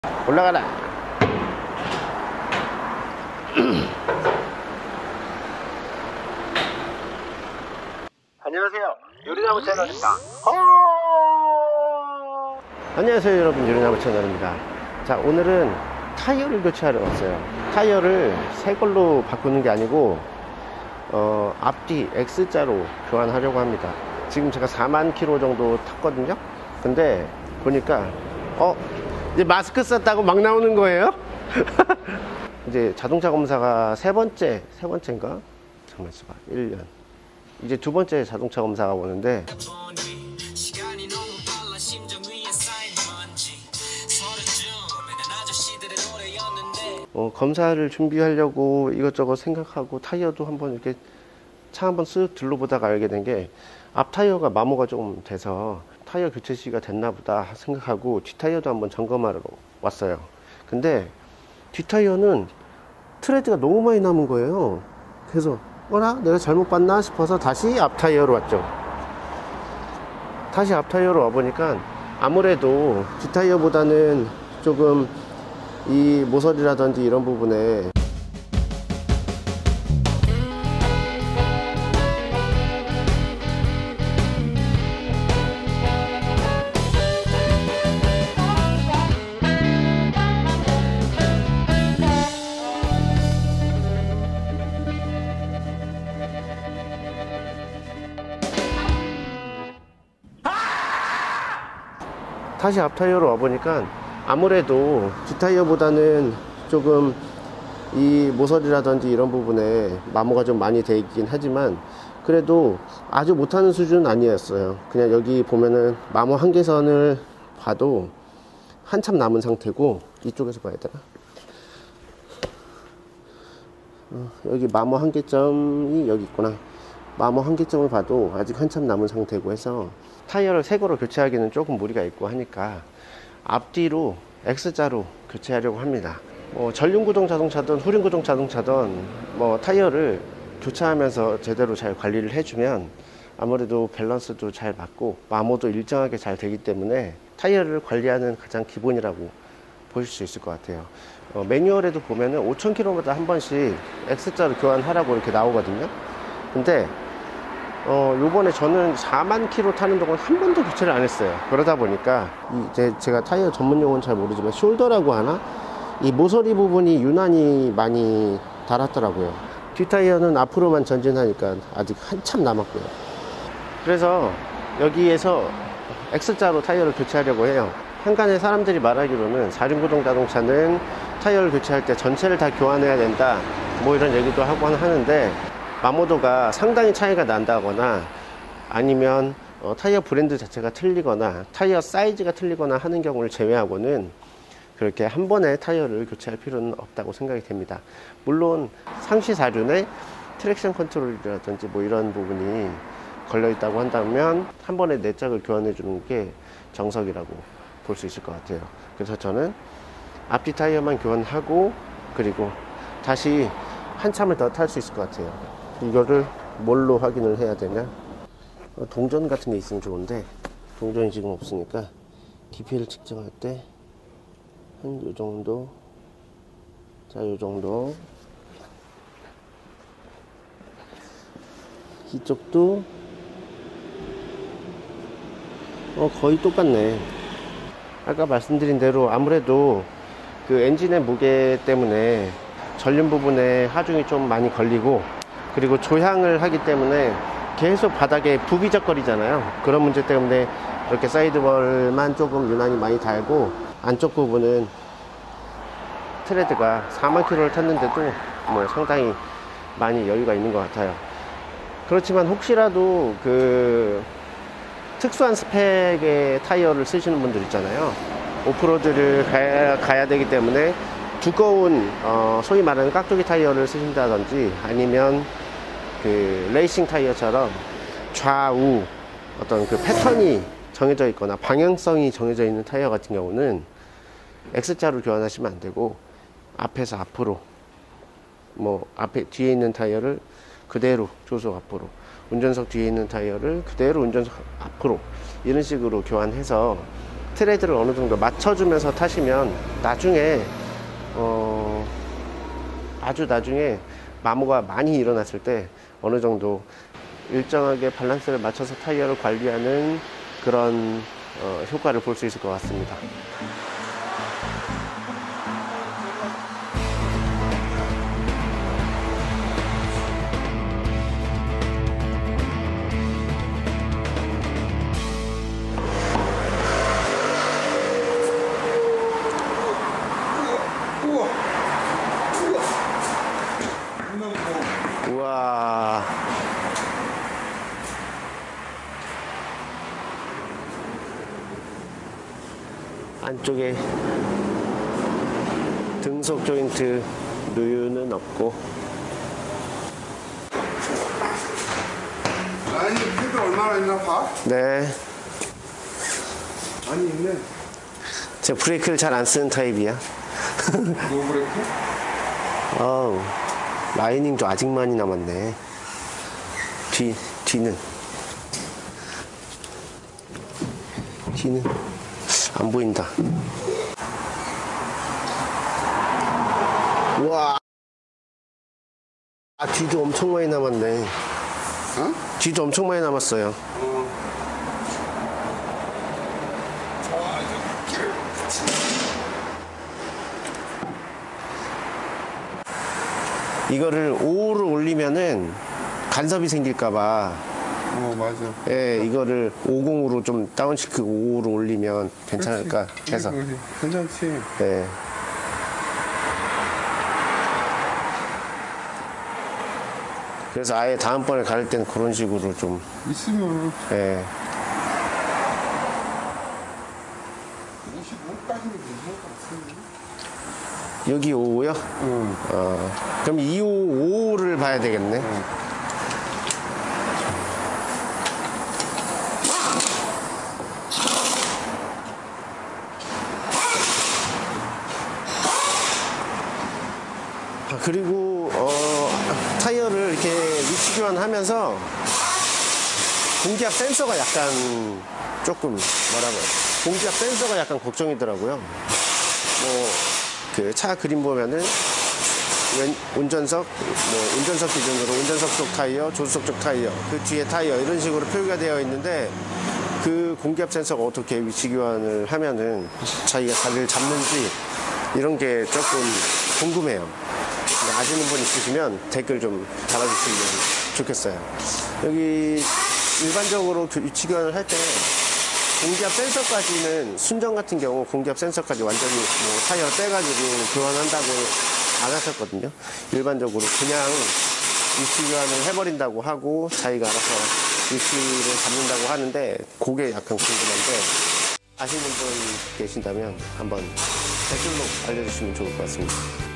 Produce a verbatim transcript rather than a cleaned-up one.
올라가라. 안녕하세요, 요리나무 채널입니다. 안녕하세요 여러분, 요리나무 채널입니다. 자, 오늘은 타이어를 교체하러 왔어요. 타이어를 새 걸로 바꾸는 게 아니고 어, 앞뒤 X자로 교환하려고 합니다. 지금 제가 사만 킬로미터 정도 탔거든요. 근데 보니까 어 이제 마스크 썼다고 막 나오는 거예요. 이제 자동차 검사가 세 번째 세 번째인가? 잠깐만 있어봐. 일 년 이제 두 번째 자동차 검사가 오는데, 어, 검사를 준비하려고 이것저것 생각하고 타이어도 한번 이렇게 차 한번 쓱 둘러보다가 알게 된 게 앞 타이어가 마모가 좀 돼서 타이어 교체 시기가 됐나 보다 생각하고 뒷 타이어도 한번 점검하러 왔어요. 근데 뒷 타이어는 트레드가 너무 많이 남은 거예요. 그래서 어라? 내가 잘못 봤나 싶어서 다시 앞 타이어로 왔죠. 다시 앞 타이어로 와보니까 아무래도 뒷 타이어보다는 조금 이 모서리라든지 이런 부분에 다시 앞 타이어로 와보니까 아무래도 뒷 타이어보다는 조금 이 모서리라든지 이런 부분에 마모가 좀 많이 돼 있긴 하지만 그래도 아주 못하는 수준은 아니었어요. 그냥 여기 보면은 마모 한계선을 봐도 한참 남은 상태고, 이쪽에서 봐야 되나? 어, 여기 마모 한계점이 여기 있구나. 마모 한계점을 봐도 아직 한참 남은 상태고 해서 타이어를 새 거로 교체하기는 조금 무리가 있고 하니까 앞뒤로 X자로 교체하려고 합니다. 뭐 전륜구동 자동차든 후륜구동 자동차든 뭐 타이어를 교체하면서 제대로 잘 관리를 해주면 아무래도 밸런스도 잘 맞고 마모도 일정하게 잘 되기 때문에 타이어를 관리하는 가장 기본이라고 보실 수 있을 것 같아요. 어, 매뉴얼에도 보면은 오천 킬로미터 한 번씩 X자로 교환하라고 이렇게 나오거든요. 근데 어, 요번에 저는 사만 킬로미터 타는 동안 한 번도 교체를 안 했어요. 그러다 보니까 이제 제가 타이어 전문 용어는 잘 모르지만 숄더라고 하나? 이 모서리 부분이 유난히 많이 닳았더라고요. 뒷 타이어는 앞으로만 전진하니까 아직 한참 남았고요. 그래서 여기에서 X자로 타이어를 교체하려고 해요. 한간에 사람들이 말하기로는 사륜구동 자동차는 타이어를 교체할 때 전체를 다 교환해야 된다, 뭐 이런 얘기도 하고 하는데 마모도가 상당히 차이가 난다거나 아니면 어, 타이어 브랜드 자체가 틀리거나 타이어 사이즈가 틀리거나 하는 경우를 제외하고는 그렇게 한 번에 타이어를 교체할 필요는 없다고 생각이 됩니다. 물론 상시 사륜에 트랙션 컨트롤이라든지 뭐 이런 부분이 걸려 있다고 한다면 한 번에 네 짝을 교환해 주는 게 정석이라고 볼 수 있을 것 같아요. 그래서 저는 앞뒤 타이어만 교환하고 그리고 다시 한참을 더 탈 수 있을 것 같아요. 이거를 뭘로 확인을 해야 되냐? 어, 동전 같은 게 있으면 좋은데 동전이 지금 없으니까 디피를 측정할 때 한 요 정도, 자 요 정도, 이쪽도 어 거의 똑같네. 아까 말씀드린 대로 아무래도 그 엔진의 무게 때문에 전륜 부분에 하중이 좀 많이 걸리고, 그리고 조향을 하기 때문에 계속 바닥에 부비적거리잖아요. 그런 문제 때문에 이렇게 사이드월만 조금 유난히 많이 달고, 안쪽 부분은 트레드가 사만 킬로미터를 탔는데도 뭐 상당히 많이 여유가 있는 것 같아요. 그렇지만 혹시라도 그 특수한 스펙의 타이어를 쓰시는 분들 있잖아요. 오프로드를 가야, 가야 되기 때문에 두꺼운 어, 소위 말하는 깍두기 타이어를 쓰신다든지 아니면 그 레이싱 타이어처럼 좌우 어떤 그 패턴이 정해져 있거나 방향성이 정해져 있는 타이어 같은 경우는 X자로 교환하시면 안 되고 앞에서 앞으로, 뭐 앞에 뒤에 있는 타이어를 그대로 조속 앞으로, 운전석 뒤에 있는 타이어를 그대로 운전석 앞으로, 이런 식으로 교환해서 트레드를 어느 정도 맞춰주면서 타시면 나중에 어 아주 나중에 마모가 많이 일어났을 때 어느 정도 일정하게 밸런스를 맞춰서 타이어를 관리하는 그런 어, 효과를 볼 수 있을 것 같습니다. 우와. 안쪽에 등속 조인트 누유는 없고. 라인이 패드 얼마나 있나 봐? 네. 많이 있네. 제가 브레이크를 잘 안 쓰는 타입이야. 노 브레이크? 어우, 라이닝도 아직 많이 남았네. 뒤, 뒤는. 뒤는 안 보인다. 우와. 아, 뒤도 엄청 많이 남았네. 어? 뒤도 엄청 많이 남았어요. 어. 아, 이거 길을. 이거를 오를 올리면은 간섭이 생길까봐. 어, 맞아. 예, 이거를 오십으로 좀 다운시키고 오로 올리면 괜찮을까 그렇지. 해서. 그렇지. 괜찮지. 예. 그래서 아예 다음번에 갈 때는 그런 식으로 좀, 있으면 예. 오십오까지는 괜찮을 것 같은데. 여기 오요? 응. 어, 그럼 이십오, 오를 봐야 되겠네. 응. 아, 그리고, 어, 타이어를 이렇게 위치 교환하면서 공기압 센서가 약간 조금 뭐라고 해요? 공기압 센서가 약간 걱정이더라고요. 뭐, 그 차 그림 보면은 왼, 운전석, 뭐, 운전석 기준으로 운전석 쪽 타이어, 조수석 쪽 타이어, 그 뒤에 타이어 이런 식으로 표기가 되어 있는데 그 공기압 센서가 어떻게 위치 교환을 하면은 자기가 자리를 잡는지 이런 게 조금 궁금해요. 아시는 분 있으시면 댓글 좀 달아주시면 좋겠어요. 여기 일반적으로 위치 교환을 할 때 공기압 센서까지는 순정 같은 경우 공기압 센서까지 완전히 뭐 타이어 떼가지고 교환한다고 안 하셨거든요. 일반적으로 그냥 위치 교환을 해버린다고 하고 자기가 알아서 위치를 잡는다고 하는데 그게 약간 궁금한데 아시는 분 계신다면 한번 댓글로 알려주시면 좋을 것 같습니다.